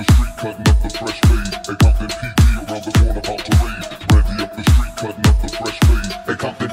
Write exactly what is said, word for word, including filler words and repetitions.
the street, cutting up the fresh fade. Hey, Compton P D around the corner about to raid. Ready up the street, cutting up the fresh fade. Hey, Compton